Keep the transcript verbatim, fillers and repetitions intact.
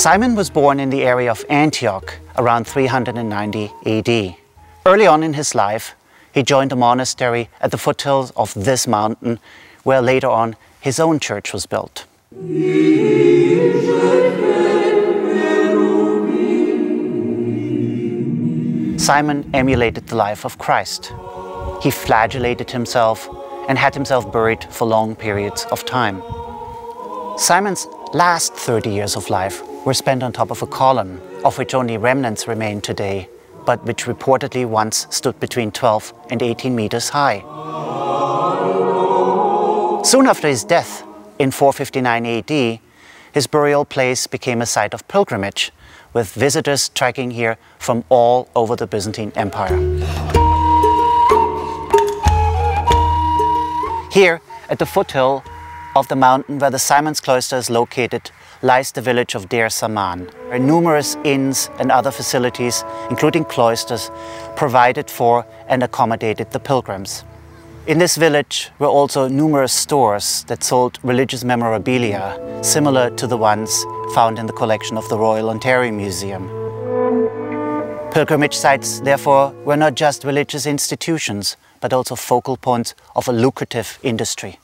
Simon was born in the area of Antioch around three hundred ninety A D. Early on in his life, he joined a monastery at the foothills of this mountain, where later on his own church was built. Simon emulated the life of Christ. He flagellated himself and had himself buried for long periods of time. Simon's last thirty years of life were spent on top of a column, of which only remnants remain today, but which reportedly once stood between twelve and eighteen meters high. Soon after his death, in four fifty-nine A D, his burial place became a site of pilgrimage, with visitors trekking here from all over the Byzantine Empire. Here, at the foothill of the mountain where the Simon's Cloister is located, lies the village of Deir Zaman, where numerous inns and other facilities, including cloisters, provided for and accommodated the pilgrims. In this village were also numerous stores that sold religious memorabilia, similar to the ones found in the collection of the Royal Ontario Museum. Pilgrimage sites, therefore, were not just religious institutions, but also focal points of a lucrative industry.